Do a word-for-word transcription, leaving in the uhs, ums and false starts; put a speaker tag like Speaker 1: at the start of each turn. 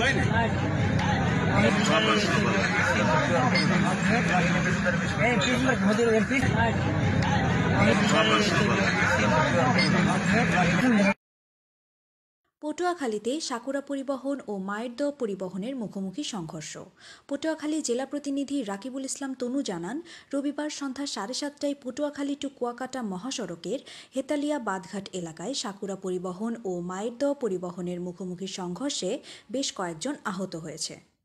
Speaker 1: পটুয়াখালীতে sakura পরিবহন ও মায়ের দোয়া পরিবহনের মুখোমুখি সংঘর্ষ। পটুয়াখালী জেলা প্রতিনিধি রাকিবুল ইসলাম তনু জানান, রবিবার সন্ধ্যা সাড়ে সাতটায় পটুয়াখালী টু কুয়াকাটা মহাসড়কের হেতালিয়া বাঁধঘাট এলাকায় সাকুরা পরিবহন ও মায়ের দোয়া পরিবহনের মুখোমুখি সংঘর্ষে বেশ কয়েকজন আহত হয়েছে।